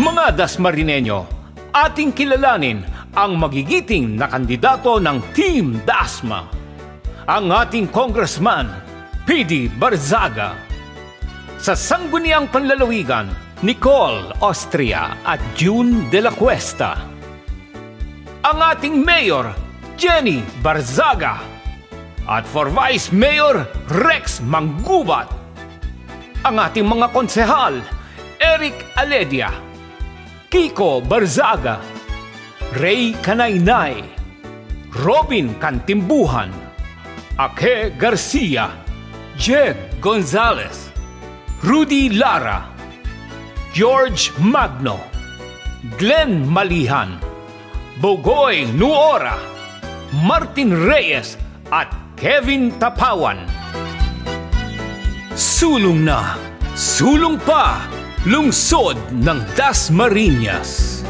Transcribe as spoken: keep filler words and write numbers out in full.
Mga Dasmarineño, ating kilalanin ang magigiting na kandidato ng Team Dasma, ang ating Congressman, P D Barzaga. Sa Sangguniang Panlalawigan, Nicole Austria at June de la Cuesta. Ang ating Mayor, Jenny Barzaga. At for Vice Mayor, Rex Manggubat. Ang ating mga konsehal, Eric Aledia, Kiko Barzaga, Ray Canaynay, Robin Cantimbuhan, Ake Garcia, Jed Gonzalez, Rudy Lara, George Magno, Glenn Malihan, Bogoy Nuora, Martin Reyes at Kevin Tapawan. Sulong na, sulong pa, lungsod ng Dasmariñas.